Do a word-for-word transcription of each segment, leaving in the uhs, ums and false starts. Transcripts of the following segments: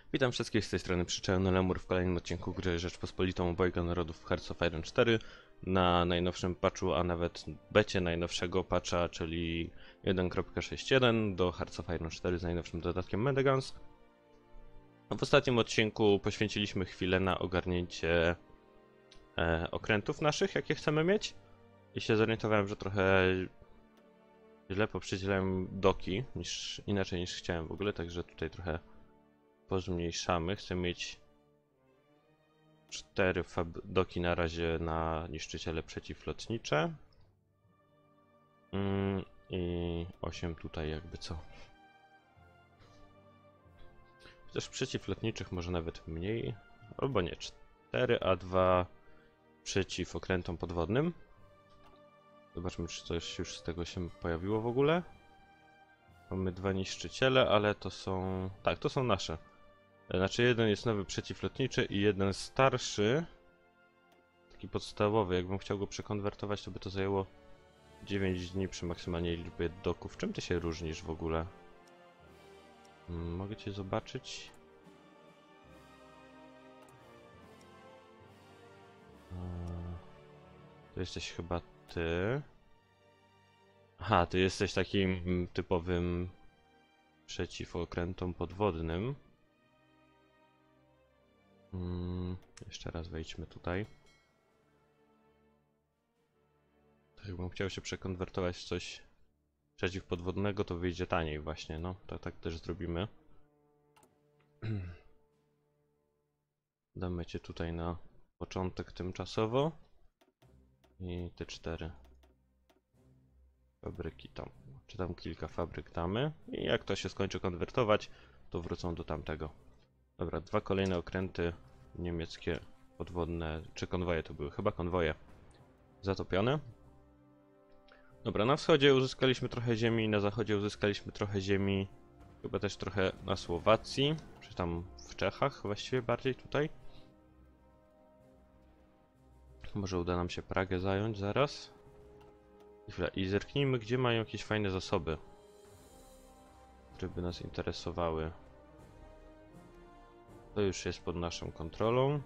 Witam wszystkich z tej strony Przyczajony Lemur w kolejnym odcinku gry Rzeczpospolitą Obojga Narodów Hearts of Iron cztery na najnowszym patchu, a nawet becie najnowszego patcha, czyli jeden kropka sześć jeden do Hearts of Iron cztery z najnowszym dodatkiem Medegans. W ostatnim odcinku poświęciliśmy chwilę na ogarnięcie e, okrętów naszych, jakie chcemy mieć. I się zorientowałem, że trochę źle poprzydzielałem doki, niż, inaczej niż chciałem w ogóle, także tutaj trochę pozmniejszamy. Chcę mieć cztery doki na razie na niszczyciele przeciwlotnicze mm, i osiem tutaj jakby co. Chociaż przeciwlotniczych może nawet mniej, albo nie, cztery, a dwa przeciw okrętom podwodnym. Zobaczmy, czy coś już z tego się pojawiło w ogóle. Mamy dwa niszczyciele, ale to są... tak, to są nasze. Znaczy jeden jest nowy przeciwlotniczy i jeden starszy. Taki podstawowy. Jakbym chciał go przekonwertować, to by to zajęło dziewięć dni przy maksymalnej liczbie doków. Czym ty się różnisz w ogóle? Hmm, mogę cię zobaczyć? Hmm, to jesteś chyba ty. Aha, ty jesteś takim typowym przeciwokrętom podwodnym. Hmm, jeszcze raz wejdźmy tutaj. Tak, jakbym chciał się przekonwertować w coś przeciwpodwodnego, to wyjdzie taniej właśnie, no. Tak, tak też zrobimy. Damy cię tutaj na początek tymczasowo. I te cztery fabryki tam, czy tam kilka fabryk damy. I jak to się skończy konwertować, to wrócą do tamtego. Dobra, dwa kolejne okręty niemieckie podwodne, czy konwoje to były? Chyba konwoje. Zatopione. Dobra, na wschodzie uzyskaliśmy trochę ziemi, na zachodzie uzyskaliśmy trochę ziemi. Chyba też trochę na Słowacji, czy tam w Czechach właściwie bardziej tutaj. Może uda nam się Pragę zająć zaraz. I, chwila, i zerknijmy, gdzie mają jakieś fajne zasoby, które by nas interesowały. To już jest pod naszą kontrolą.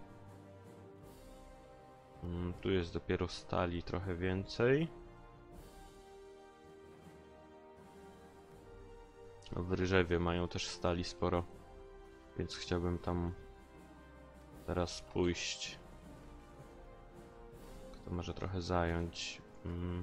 Hmm, tu jest dopiero stali trochę więcej. W Ryżewie mają też stali sporo, więc chciałbym tam teraz pójść. Kto może trochę zająć? Hmm.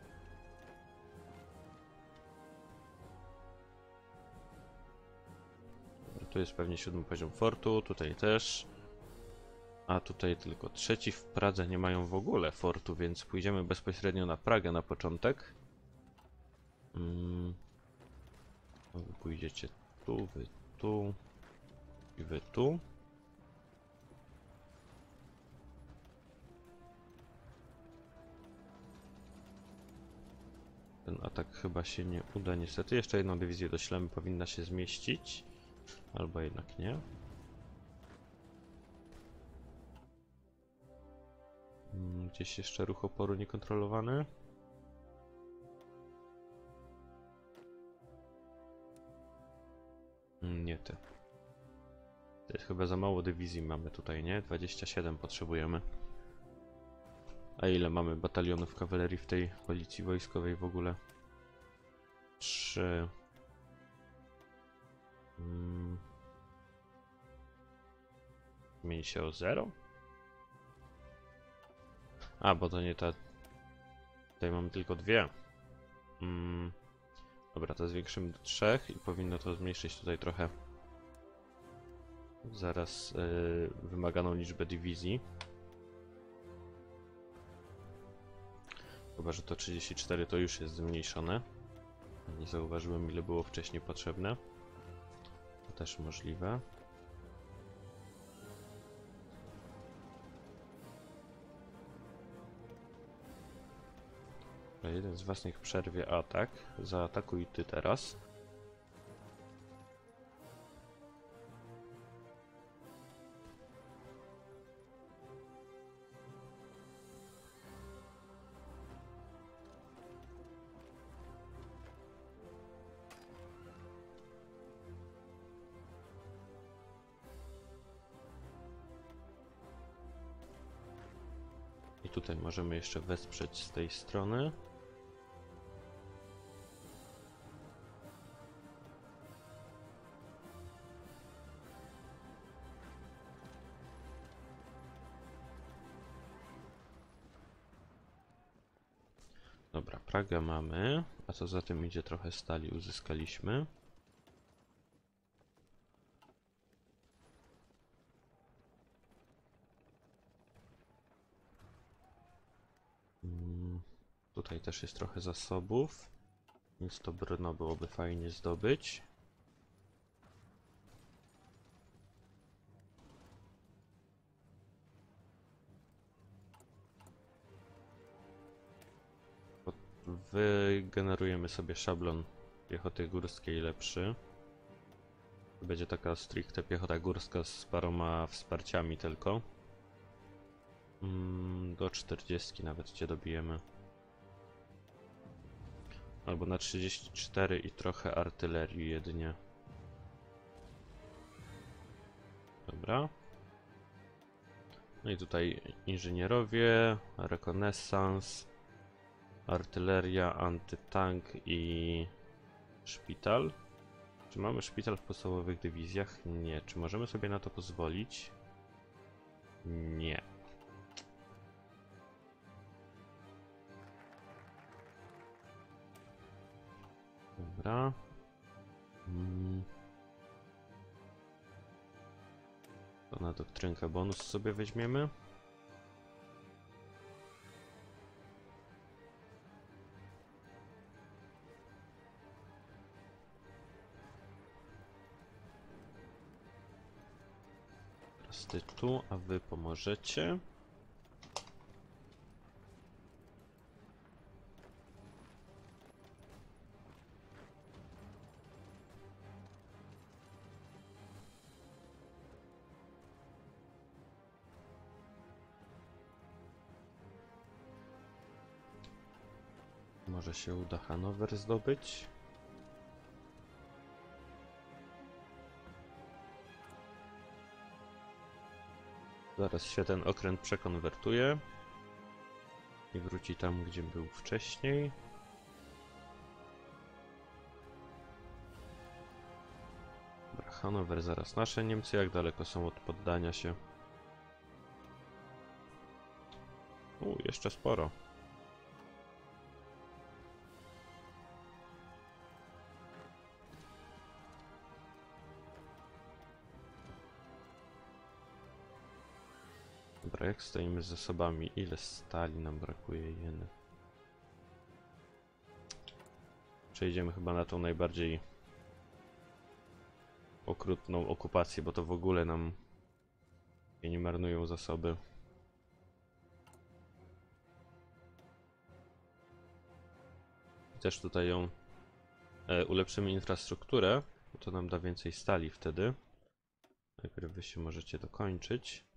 Tu jest pewnie siódmy poziom fortu, tutaj też. A tutaj tylko trzeci. W Pradze nie mają w ogóle fortu, więc pójdziemy bezpośrednio na Pragę na początek. Hmm. Wy pójdziecie tu, wy tu i wy tu. Ten atak chyba się nie uda niestety. Jeszcze jedną dywizję doślemy, powinna się zmieścić. Albo jednak nie. Gdzieś jeszcze ruch oporu niekontrolowany. Nie ty. To jest chyba za mało dywizji mamy tutaj, nie? dwadzieścia siedem potrzebujemy. A ile mamy batalionów kawalerii w tej policji wojskowej w ogóle? trzy. Hmm. Zmieni się o zero? A, bo to nie ta... Tutaj mamy tylko dwie. Hmm. Dobra, to zwiększymy do trzech i powinno to zmniejszyć tutaj trochę zaraz yy, wymaganą liczbę dywizji. Chyba że to trzydzieści cztery to już jest zmniejszone. Nie zauważyłem, ile było wcześniej potrzebne. To też możliwe. Jeden z was niech przerwie atak. Zaatakuj ty teraz. I tutaj możemy jeszcze wesprzeć z tej strony. Dobra, Pragę mamy, a co za tym idzie, trochę stali uzyskaliśmy. Hmm, tutaj też jest trochę zasobów, więc to Brno byłoby fajnie zdobyć. Wygenerujemy sobie szablon piechoty górskiej lepszy. To będzie taka stricte piechota górska z paroma wsparciami tylko. Mm, do czterdzieści nawet cię dobijemy. Albo na trzydzieści cztery i trochę artylerii jedynie. Dobra. No i tutaj inżynierowie, rekonesans, artyleria, antytank i szpital. Czy mamy szpital w podstawowych dywizjach? Nie. Czy możemy sobie na to pozwolić? Nie. Dobra. Hmm. To na doktrynkę bonus sobie weźmiemy. Teraz ty tu, a wy pomożecie. Może się uda Hanower zdobyć. Zaraz się ten okręt przekonwertuje i wróci tam, gdzie był wcześniej. Dobra, Hanower zaraz nasze. Niemcy jak daleko są od poddania się? U, jeszcze sporo. Dobra, jak stoimy z zasobami? Ile stali nam brakuje? Jeny. Przejdziemy chyba na tą najbardziej okrutną okupację, bo to w ogóle nam nie marnują zasoby. Też tutaj ją e, ulepszymy infrastrukturę, bo to nam da więcej stali wtedy. Najpierw wy się możecie dokończyć.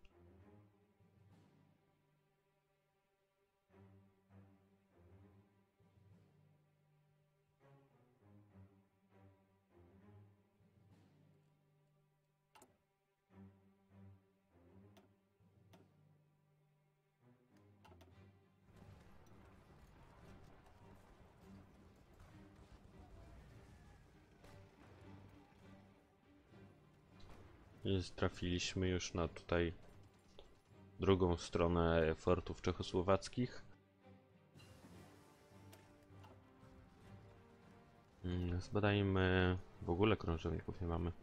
I trafiliśmy już na tutaj drugą stronę fortów czechosłowackich. Zbadajmy, w ogóle krążowników nie mamy.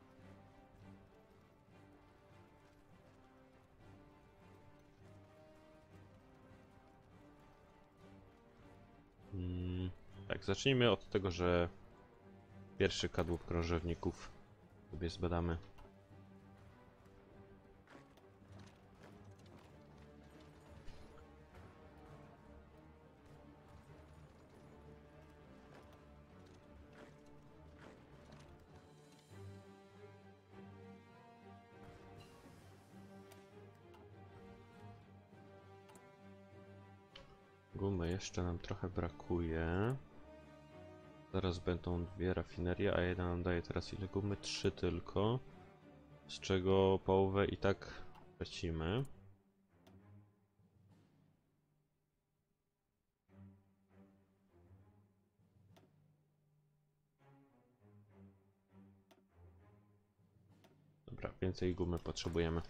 Hmm, tak, zacznijmy od tego, że pierwszy kadłub krążowników sobie zbadamy. Gumy jeszcze nam trochę brakuje. Zaraz będą dwie rafinerie, a jedna nam daje teraz ile gumy? Trzy tylko. Z czego połowę i tak tracimy. więcej gumy potrzebujemy.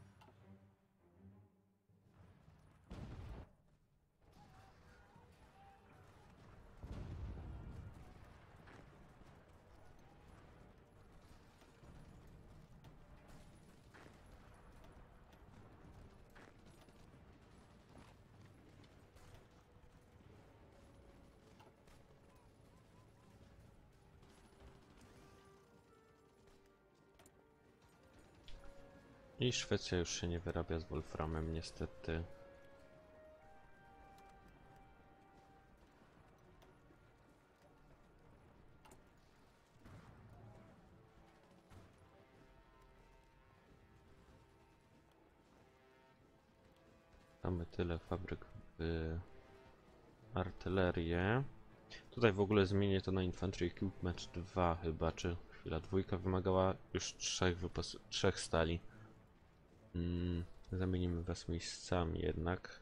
I Szwecja już się nie wyrabia z wolframem, niestety. Mamy tyle fabryk w artylerię. Tutaj w ogóle zmienię to na Infantry Equipment dwa chyba, czy chwila, dwójka wymagała już trzech, wypos trzech stali. Hmm, zamienimy was miejscami jednak.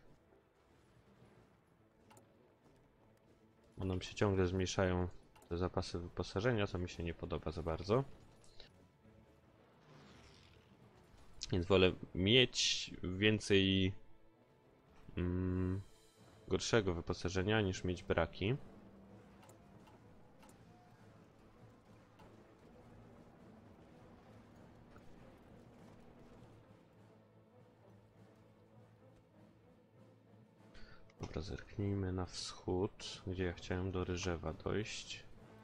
Bo nam się ciągle zmniejszają te zapasy wyposażenia, co mi się nie podoba za bardzo. Więc wolę mieć więcej mm, gorszego wyposażenia niż mieć braki. Dobra, zerknijmy na wschód, gdzie ja chciałem do Ryżewa dojść.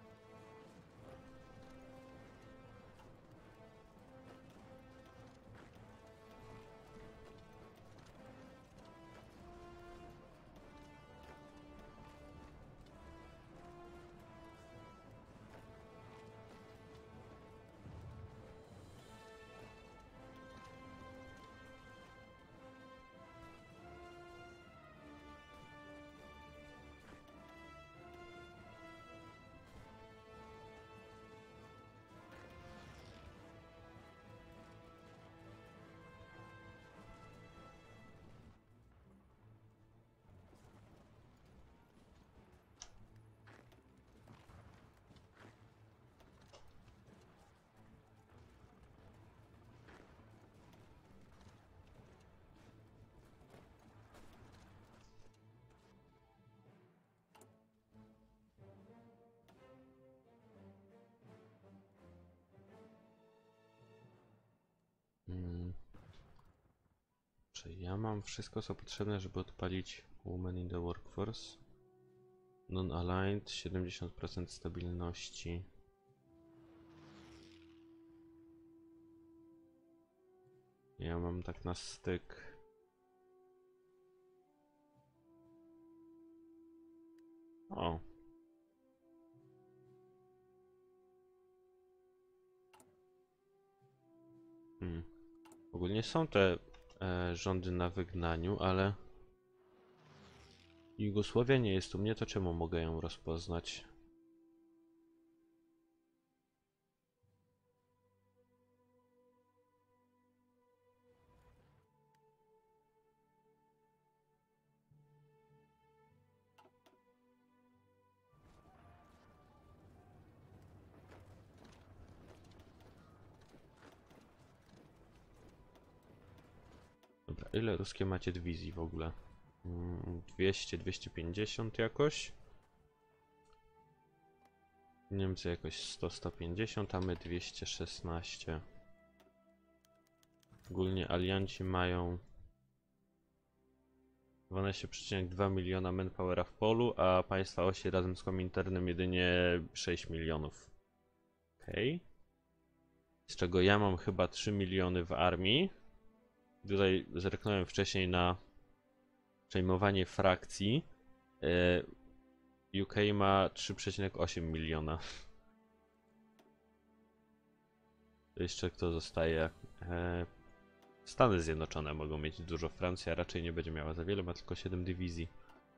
Hmm. Czy ja mam wszystko, co potrzebne, żeby odpalić Women in the Workforce? Non-aligned, siedemdziesiąt procent stabilności. Ja mam tak na styk. O. Hmm. Ogólnie są te e, rządy na wygnaniu, ale Jugosławia nie jest u mnie, to czemu mogę ją rozpoznać? Dobra, ile ruskie macie dywizji w ogóle? Mm, dwieście, dwieście pięćdziesiąt jakoś? Niemcy jakoś sto, sto pięćdziesiąt, a my dwieście szesnaście. Ogólnie alianci mają dwanaście przecinek dwa miliona manpowera w polu, a państwa osi razem z Kominternem jedynie sześć milionów. Okej. Okay. Z czego ja mam chyba trzy miliony w armii. Tutaj zerknąłem wcześniej na przejmowanie frakcji. U K ma trzy przecinek osiem miliona. Jeszcze kto zostaje? Stany Zjednoczone mogą mieć dużo, Francja raczej nie będzie miała za wiele, ma tylko siedem dywizji.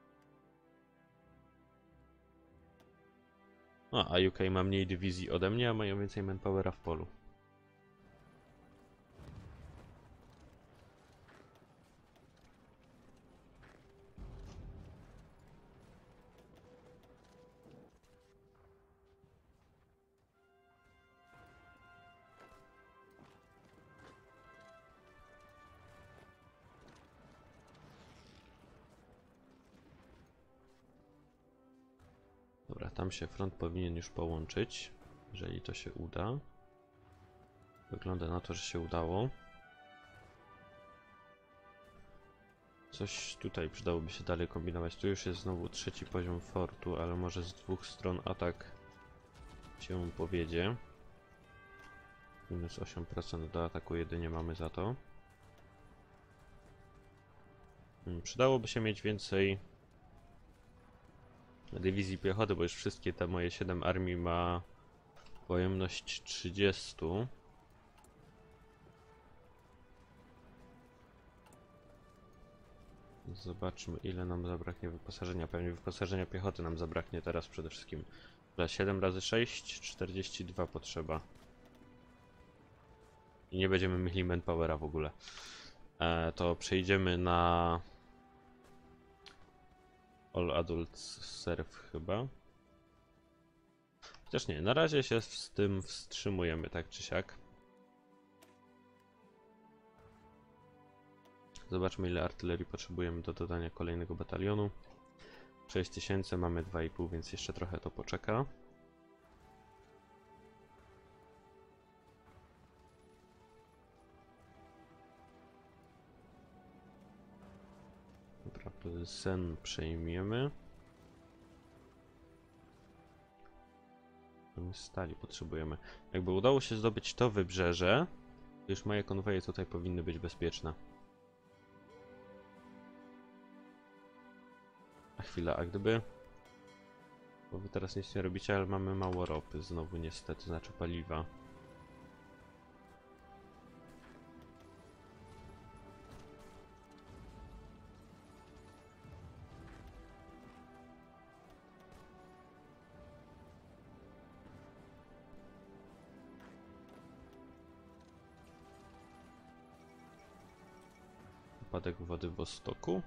No, a U K ma mniej dywizji ode mnie, a mają więcej manpowera w polu. Dobra, tam się front powinien już połączyć, jeżeli to się uda. Wygląda na to, że się udało. Coś tutaj przydałoby się dalej kombinować. Tu już jest znowu trzeci poziom fortu, ale może z dwóch stron atak się powiedzie. Minus osiem procent do ataku jedynie mamy za to. Przydałoby się mieć więcej dywizji piechoty, bo już wszystkie te moje siedem armii ma pojemność trzydzieści. Zobaczmy, ile nam zabraknie wyposażenia. Pewnie wyposażenia piechoty nam zabraknie teraz przede wszystkim. Dla siedem razy sześć, czterdzieści dwa potrzeba. I nie będziemy mieli manpowera w ogóle. E, to przejdziemy na All Adults Serve chyba. Chociaż nie, na razie się z tym wstrzymujemy tak czy siak. Zobaczmy, ile artylerii potrzebujemy do dodania kolejnego batalionu. sześć tysięcy, mamy dwa i pół, więc jeszcze trochę to poczeka. Dobra, Sen przejmiemy. Stali potrzebujemy. Jakby udało się zdobyć to wybrzeże, to już moje konwoje tutaj powinny być bezpieczne. A chwila, a gdyby... Bo wy teraz nic nie robicie, ale mamy mało ropy znowu niestety, znaczy paliwa. Upadek wody w Wostoku.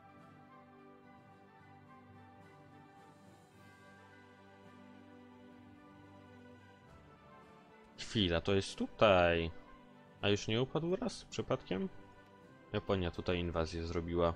Chwila, to jest tutaj. A już nie upadł raz przypadkiem? Japonia tutaj inwazję zrobiła.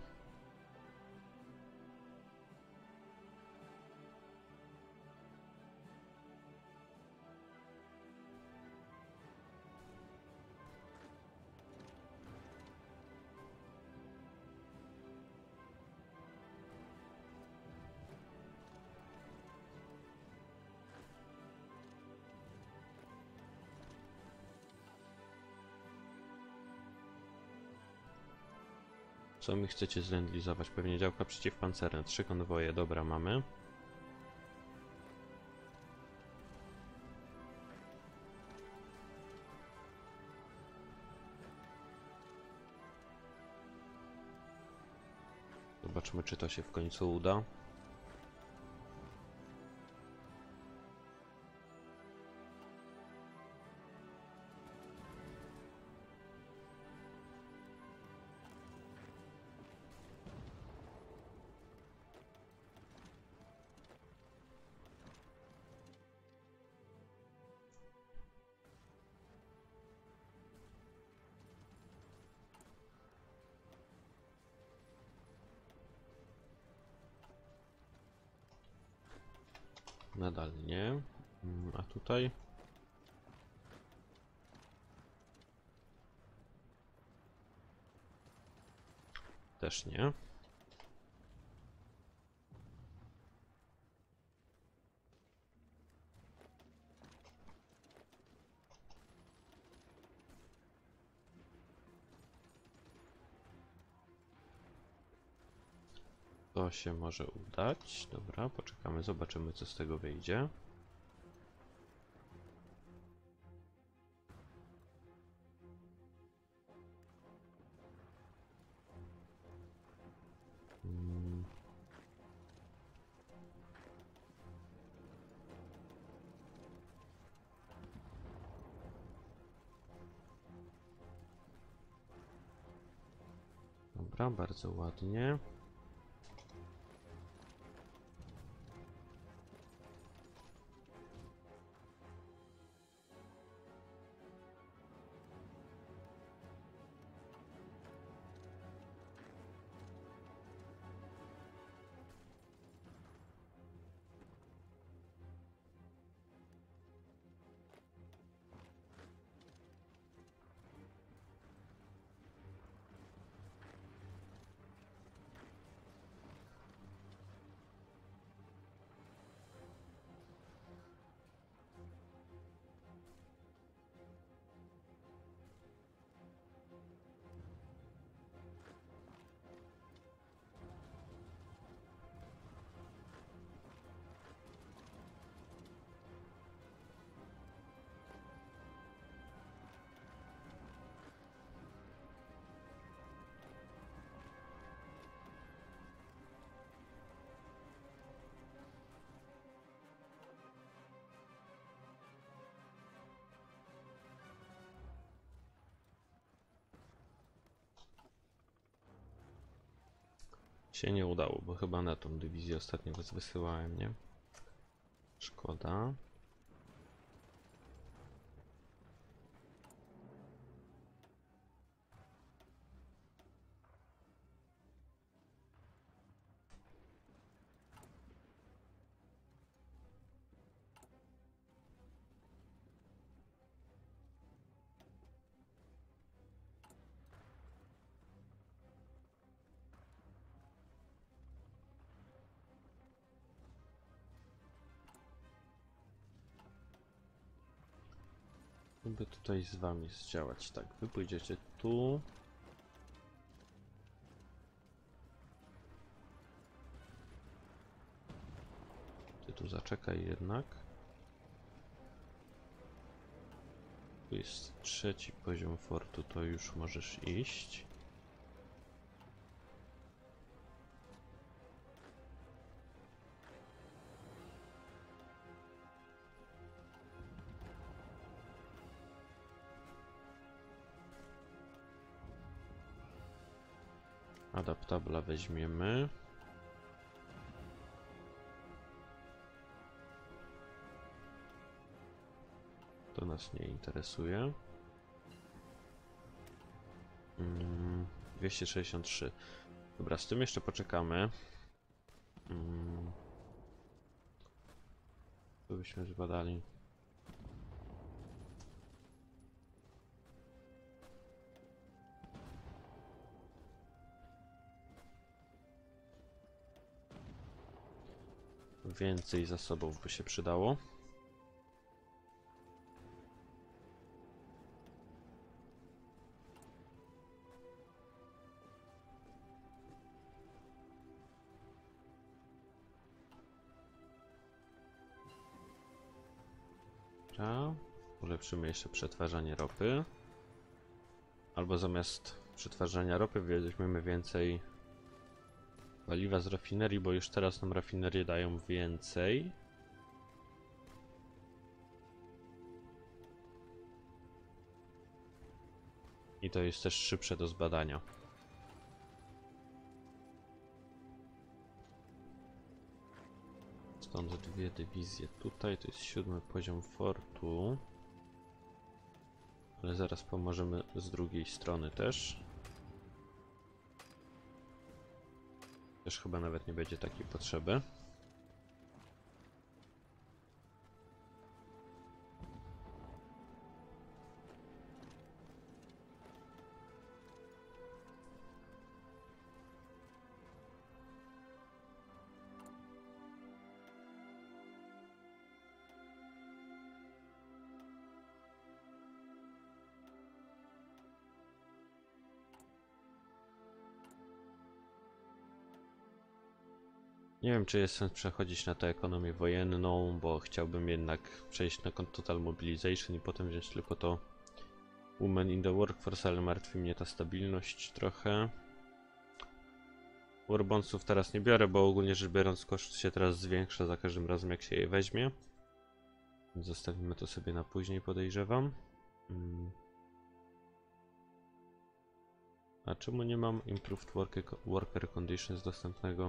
Co mi chcecie zlędlizować? Pewnie działka przeciwpancerne. Trzy konwoje, dobra, mamy. Zobaczmy, czy to się w końcu uda. Nadal nie. A tutaj? Też nie. To się może udać. Dobra, poczekamy, zobaczymy, co z tego wyjdzie. Hmm. Dobra, bardzo ładnie. się nie udało, bo chyba na tą dywizję ostatnio was wysyłałem, nie? Szkoda. By tutaj z wami zdziałać. Tak, wy pójdziecie tu. Ty tu zaczekaj jednak. Tu jest trzeci poziom fortu, to już możesz iść. Adaptabla weźmiemy. To nas nie interesuje. Mm, dwieście sześćdziesiąt trzy. Dobra, z tym jeszcze poczekamy. Mm. Tu byśmy zbadali. Więcej zasobów by się przydało. Dobra. Ulepszymy jeszcze przetwarzanie ropy. Albo zamiast przetwarzania ropy weźmiemy więcej paliwa z rafinerii, bo już teraz nam rafinerie dają więcej. I to jest też szybsze do zbadania. Stąd dwie dywizje tutaj, to jest siódmy poziom fortu. Ale zaraz pomożemy z drugiej strony też. Też chyba nawet nie będzie takiej potrzeby. Nie wiem, czy jest sens przechodzić na tę ekonomię wojenną, bo chciałbym jednak przejść na Total Mobilization i potem wziąć tylko to Women in the Workforce, ale martwi mnie ta stabilność trochę. Warbondsów teraz nie biorę, bo ogólnie rzecz biorąc koszt się teraz zwiększa za każdym razem jak się je weźmie. Więc zostawimy to sobie na później, podejrzewam. Hmm. A czemu nie mam Improved Worker, worker Conditions dostępnego?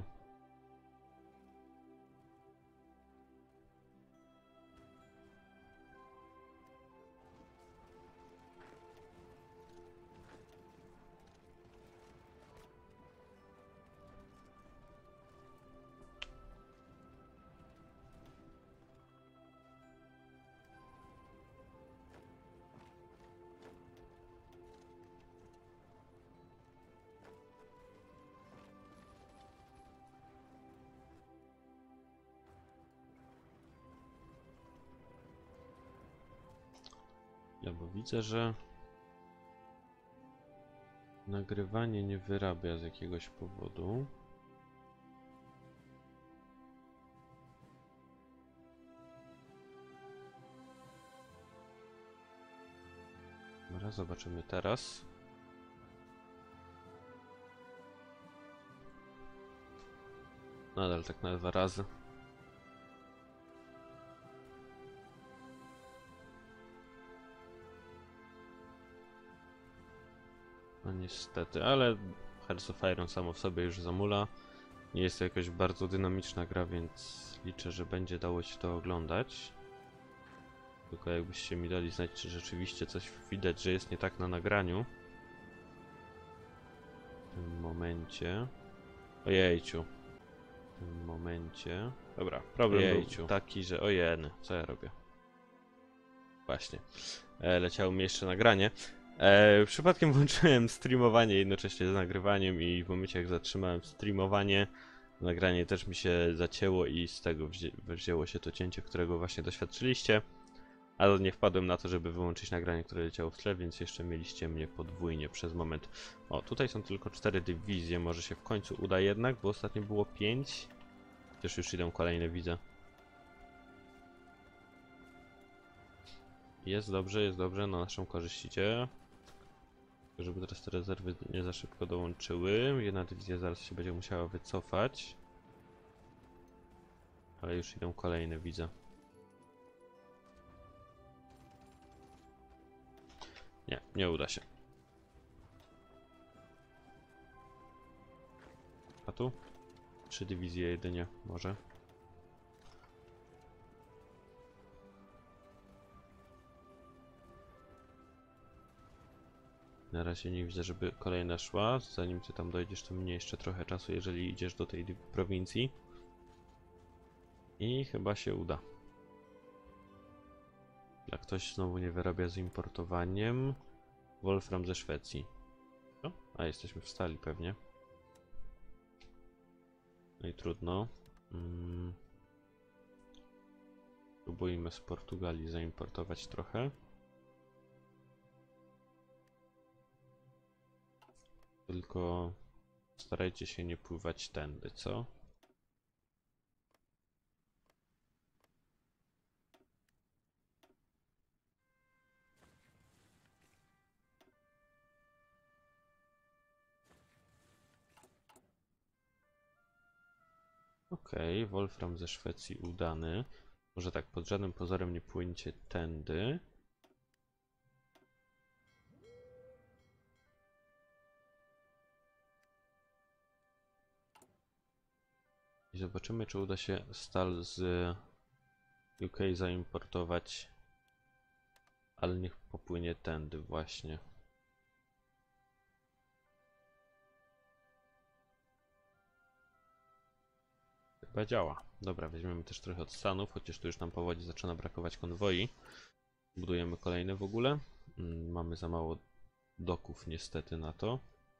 Ja bo widzę, że nagrywanie nie wyrabia z jakiegoś powodu. Dobra, zobaczymy teraz. Nadal tak na dwa razy. No niestety, ale Hearts of Iron samo w sobie już zamula. Nie jest to jakaś bardzo dynamiczna gra, więc liczę, że będzie dało się to oglądać. Tylko jakbyście mi dali znać, czy rzeczywiście coś widać, że jest nie tak na nagraniu. W tym momencie... Ojejciu. W tym momencie... Dobra, problem Ojejciu. był Taki, że ojej, co ja robię? Właśnie. E, leciało mi jeszcze nagranie. E, przypadkiem włączyłem streamowanie jednocześnie z nagrywaniem i w momencie jak zatrzymałem streamowanie, nagranie też mi się zacięło i z tego wzię wzięło się to cięcie, którego właśnie doświadczyliście. Ale nie wpadłem na to, żeby wyłączyć nagranie, które leciało w tle, więc jeszcze mieliście mnie podwójnie przez moment. O, tutaj są tylko cztery dywizje, może się w końcu uda jednak, bo ostatnio było pięć. Też już idą kolejne, widzę. Jest dobrze, jest dobrze, na naszą korzyść idzie. Żeby teraz te rezerwy nie za szybko dołączyły. Jedna dywizja zaraz się będzie musiała wycofać. Ale już idą kolejne, widzę. Nie, nie uda się. A tu? Trzy dywizje jedynie, może. Na razie nie widzę, żeby kolejna szła. Zanim ty tam dojdziesz, to minie jeszcze trochę czasu, jeżeli idziesz do tej prowincji. I chyba się uda. Jak ktoś znowu nie wyrabia z importowaniem. Wolfram ze Szwecji. O, a jesteśmy w stali pewnie. No i trudno. Hmm. Próbujmy z Portugalii zaimportować trochę. Tylko starajcie się nie pływać tędy, co? Okej, okay, Wolfram ze Szwecji udany. Może tak, pod żadnym pozorem nie płyńcie tędy. I zobaczymy, czy uda się stal z U K zaimportować. Ale niech popłynie tędy właśnie. Chyba działa. Dobra, weźmiemy też trochę od Stanów, chociaż tu już nam powoli zaczyna brakować konwoi. Budujemy kolejne w ogóle. Mm, mamy za mało doków niestety na to.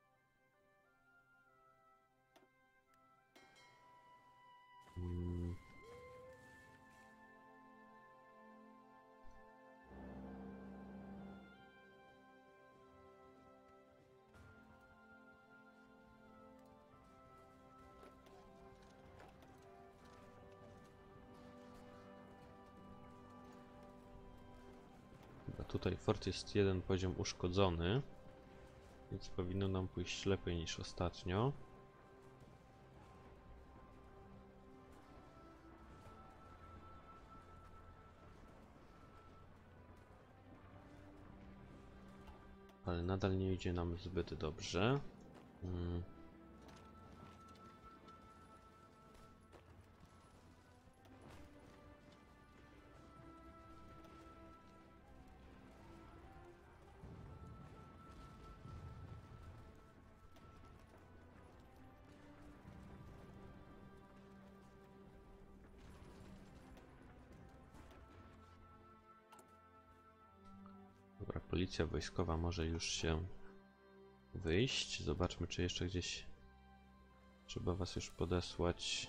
Mm. Tutaj fort jest jeden poziom uszkodzony, więc powinno nam pójść lepiej niż ostatnio. Ale nadal nie idzie nam zbyt dobrze. Hmm. Dobra, policja wojskowa może już się wyjść. Zobaczmy, czy jeszcze gdzieś trzeba was już podesłać.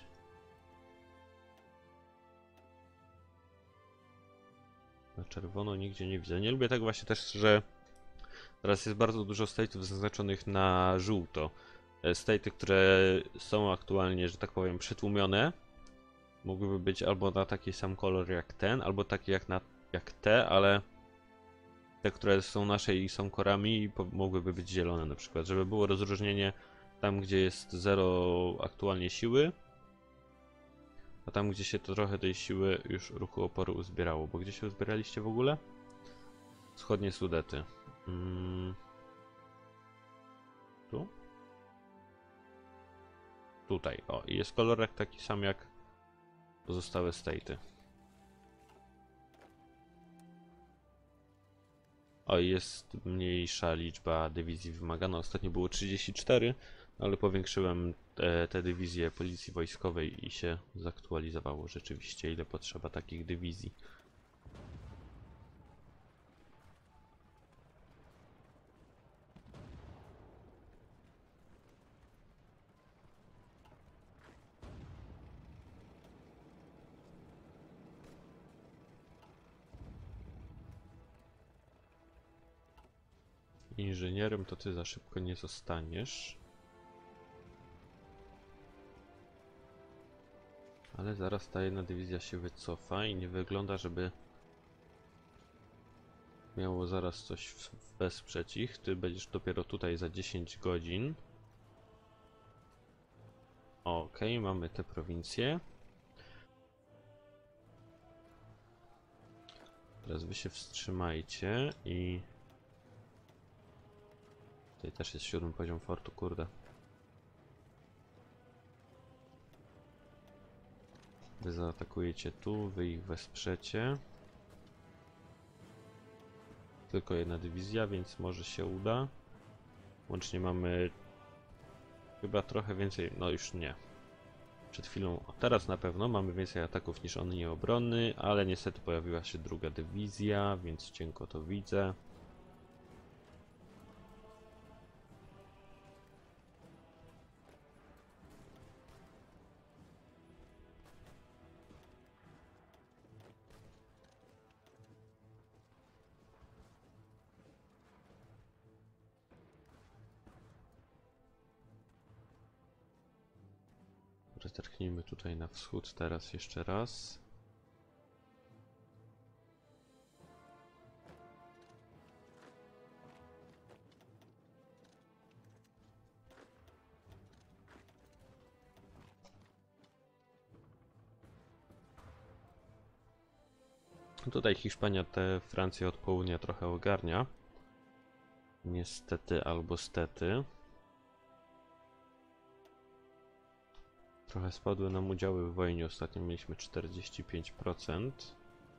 Na czerwono nigdzie nie widzę. Nie lubię tego właśnie też, że teraz jest bardzo dużo state'ów zaznaczonych na żółto. State'y, które są aktualnie, że tak powiem, przytłumione, mogłyby być albo na taki sam kolor jak ten, albo taki jak, na, jak te, ale te, które są nasze i są korami, mogłyby być zielone na przykład, żeby było rozróżnienie tam, gdzie jest zero aktualnie siły, a tam, gdzie się to trochę tej siły już ruchu oporu uzbierało. Bo gdzie się uzbieraliście w ogóle? Wschodnie Sudety. Hmm. Tu? tutaj. O, i jest kolorek taki sam jak pozostałe state'y. O, jest mniejsza liczba dywizji wymagana. Ostatnio było trzydzieści cztery, ale powiększyłem te, te dywizje policji wojskowej i się zaktualizowało rzeczywiście, ile potrzeba takich dywizji. Inżynierem to ty za szybko nie zostaniesz. Ale zaraz ta jedna dywizja się wycofa i nie wygląda, żeby miało zaraz coś wesprzeć ich. Ty będziesz dopiero tutaj za dziesięć godzin. Okej, okay, mamy te prowincje. Teraz wy się wstrzymajcie i... Tutaj też jest siódmy poziom fortu, kurde. Wy zaatakujecie tu, wy ich wesprzecie. Tylko jedna dywizja, więc może się uda. Łącznie mamy chyba trochę więcej, no już nie. Przed chwilą, teraz na pewno mamy więcej ataków niż on nie obrony, ale niestety pojawiła się druga dywizja, więc cienko to widzę. Zerknijmy tutaj na wschód teraz jeszcze raz. Tutaj Hiszpania tę Francję od południa trochę ogarnia. Niestety albo stety. Trochę spadły nam udziały w wojnie, ostatnio mieliśmy czterdzieści pięć procent.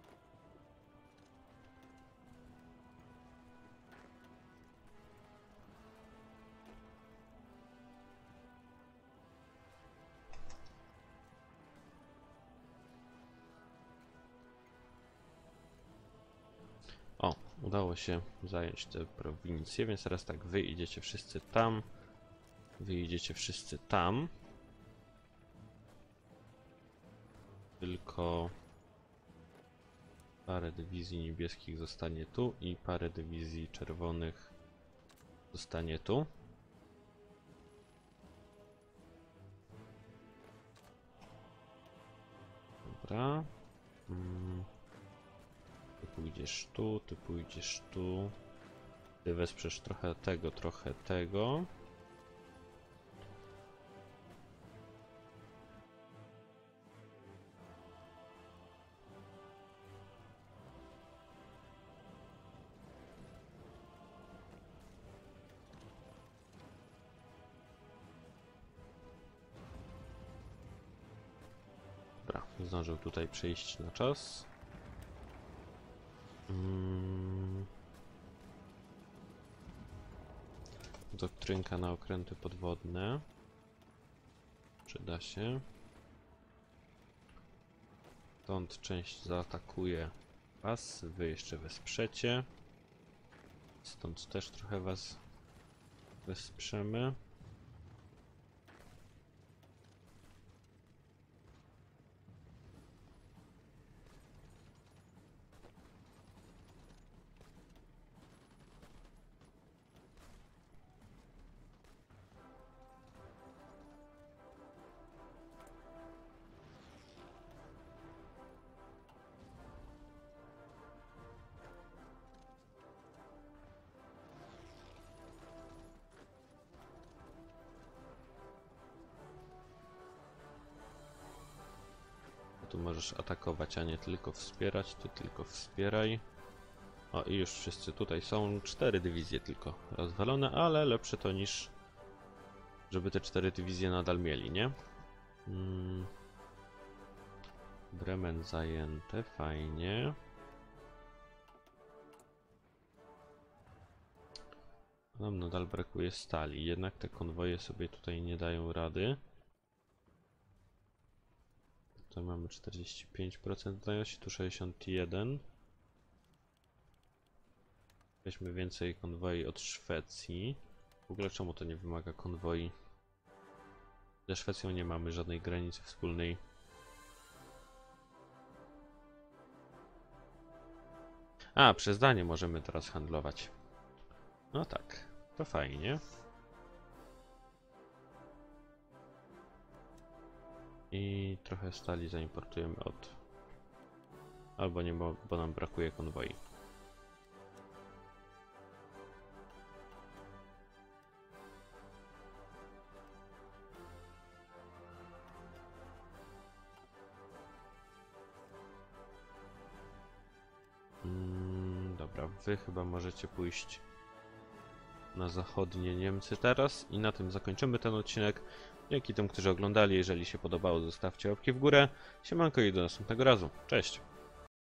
O, udało się zająć te prowincje, więc teraz tak, wy idziecie wszyscy tam, wy idziecie wszyscy tam. Tylko parę dywizji niebieskich zostanie tu i parę dywizji czerwonych zostanie tu. Dobra. Hmm. Ty pójdziesz tu, ty pójdziesz tu. Ty wesprzesz trochę tego, trochę tego. Dobra, zdążył tutaj przejść na czas. Hmm. Doktrynka na okręty podwodne. Przyda się. Stąd część zaatakuje was, wy jeszcze wesprzecie. Stąd też trochę was wesprzemy. Tu możesz atakować, a nie tylko wspierać. Ty tylko wspieraj. O, i już wszyscy tutaj są. Cztery dywizje tylko rozwalone, ale lepsze to niż żeby te cztery dywizje nadal mieli, nie? Mm. Bremen zajęte, fajnie. Nam nadal brakuje stali, jednak te konwoje sobie tutaj nie dają rady. Tutaj mamy czterdzieści pięć procent znajomości, tu sześćdziesiąt jeden procent. Weźmy więcej konwoi od Szwecji. W ogóle czemu to nie wymaga konwoi? Ze Szwecją nie mamy żadnej granicy wspólnej. A, przez Danię możemy teraz handlować. No tak, to fajnie. I trochę stali zaimportujemy od... Albo nie, bo, bo nam brakuje konwoi. Mm, dobra, wy chyba możecie pójść na zachodnie Niemcy teraz i na tym zakończymy ten odcinek. Dzięki tym, którzy oglądali. Jeżeli się podobało, zostawcie łapki w górę. Siemanko i do następnego razu. Cześć!